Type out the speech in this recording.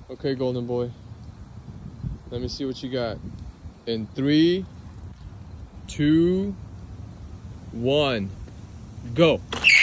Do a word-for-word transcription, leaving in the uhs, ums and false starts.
Okay, golden boy. Let me see what you got. In three, two, one, go.